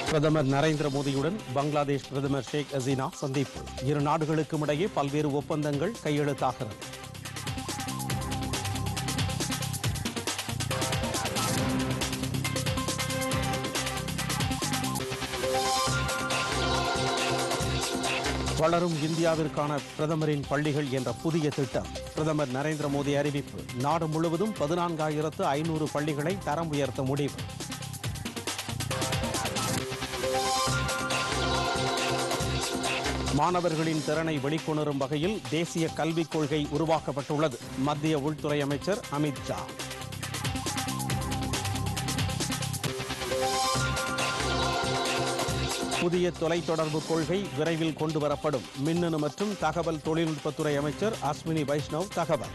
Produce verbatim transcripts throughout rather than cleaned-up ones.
பிரதமர் நரேந்திர மோடியுடன் பங்களாதேஷ் பிரதமர் ஷேக் ஹசீனா சந்திப்பு. இரு நாடுகளுக்கும் இடையே பல்வேறு ஒப்பந்தங்கள் கையெழுத்தாகிறது. வளரும் இந்தியாவிற்கான பிரதமரின் பள்ளிகள் என்ற புதிய திட்டம். பிரதமர் நரேந்திர மோடி அறிவிப்பு. நாடு முழுவதும் பதினான்காயிரத்து ஐநூறு பள்ளிகளை தரம் உயர்த்த முடிவு. மாணவர்களின் திறனை வெளிக்கொணரும் வகையில் தேசிய கல்விக் கொள்கை உருவாக்கப்பட்டுள்ளது. மத்திய உள்துறை அமைச்சர் அமித் ஷா. புதிய தொலைத்தொடர்பு கொள்கை விரைவில் கொண்டுவரப்படும். மின்னணு மற்றும் தகவல் தொழில்நுட்பத்துறை அமைச்சர் அஸ்வினி வைஷ்ணவ் தகவல்.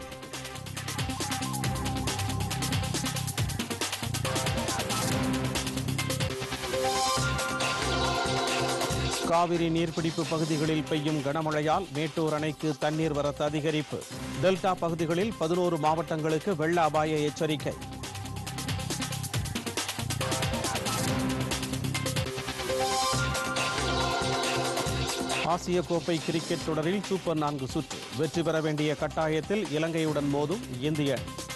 காவிரி நீர்பிடிப்பு பகுதிகளில் பெய்யும் கனமழையால் மேட்டூர் அணைக்கு தண்ணீர் வரத்து அதிகரிப்பு. டெல்டா பகுதிகளில் பதினோரு மாவட்டங்களுக்கு வெள்ள அபாய எச்சரிக்கை. ஆசிய கோப்பை கிரிக்கெட் தொடரில் சூப்பர் நான்கு சுற்று. வெற்றி பெற வேண்டிய கட்டாயத்தில் இலங்கையுடன் மோதும் இந்திய அணி.